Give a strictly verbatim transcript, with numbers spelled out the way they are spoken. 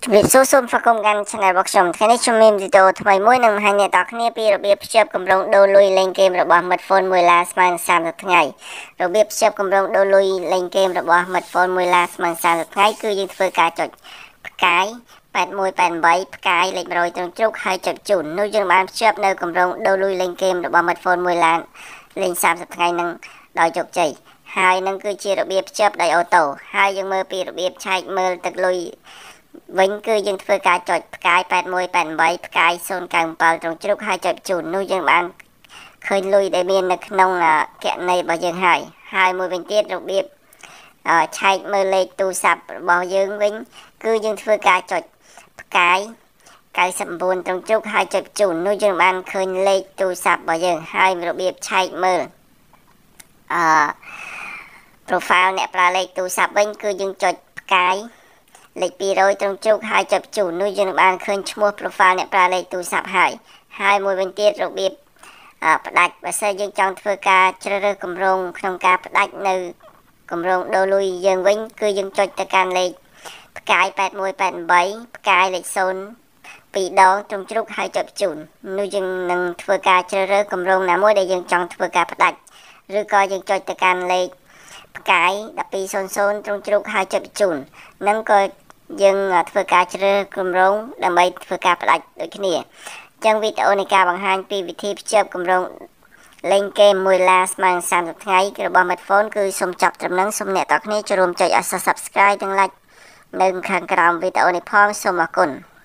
Việc số xôm phát công gan channel bọc chồng thế này chúng mình video thay mỗi năm hai ngày tắc này bịរបៀបភ្ជាប់កម្រងដូរលុយលេងហ្គេមរបស់មិត្តហ្វូនមួយឡាស្មើសាមសិបថ្ងៃរបៀបភ្ជាប់កម្រងដូរលុយលេងហ្គេមរបស់មិត្តហ្វូនមួយឡាស្មើសាមសិបថ្ងៃគឺយើងធ្វើការចុចផ្កាយแปด một แปด แปดផ្កាយលេខmột trămត្រង់ជ្រុកហើយចុចជូននោះយើងបានភ្ជាប់នៅកម្រងដូរលុយលេងហ្គេមរបស់មិត្តហ្វូនមួយឡាលេងសាមសិបថ្ងៃនឹងដោយជោគជ័យហើយនឹងគឺជារបៀបភ្ជាប់ដោយអូតូហើយយើងមើលពីរបៀបឆែកមើលទឹកលុយវិញគឺយើងធ្វើការចុចផ្កាយแปด một แปด แปดផ្កាយศูนย์ เก้า เจ็ดត្រង់ជ្រុកហើយចុចជូននោះយើងបានឃើញលុយដែលមាននៅក្នុងគណនីរបស់យើងហើយហើយមួយវិញទៀតរបៀបឆែកមើលលេខទូរស័ព្ទរបស់យើងវិញគឺយើងធ្វើការចុចផ្កាយเก้าสิบเก้าត្រង់ជ្រុកហើយចុចជូននោះយើងបានឃើញលេខទូរស័ព្ទរបស់យើងហើយរបៀបឆែកមើលអឺ profile អ្នកប្រើលេខទូរស័ព្ទវិញគឺយើងចុចផ្កាយលេខtwo hundredត្រង់ជ្រុកហើយចុចជូននោះយើងបានឃើញឈ្មោះ profile អ្នកប្រើលេខទូរស័ព្ទហើយហើយមួយវិញទៀតរបៀបផ្ដាច់បើសិនយើងចង់ធ្វើការជ្រើសរើសគម្រោងក្នុងការផ្ដាច់នៅគម្រោងដូរលុយយើងវិញគឺយើងចុចទៅកាន់លេខផ្កាយแปด một แปด แปดផ្កាយលេខศูนย์ ពីរដងត្រង់ជ្រុកហើយចុចជូននោះយើងនឹងធ្វើការជ្រើសរើសគម្រោងណាមួយដែលយើងចង់ធ្វើការផ្ដាច់ឬក៏យើងចុចទៅកាន់លេខផ្កាយmột hai không khôngត្រង់ជ្រុកហើយចុចជូននឹងក៏យើងធ្វើការជ្រើសគម្រោងដើម្បីធ្វើការផ្ដាច់ដូចគ្នាអញ្ចឹងវីដេអូនៃការបង្ហាញពីវិធីភ្ជាប់គម្រោងលេងហ្គេមមួយឡាស្មើសាមសិបថ្ងៃរបស់មិត្តហ្វូនគឺសូមចប់ត្រឹមហ្នឹងសូមអ្នកទាំងគ្នាចូលរួមចុច Subscribe និង Like នៅខាងក្រោមវីដេអូនេះផងសូមអរគុណ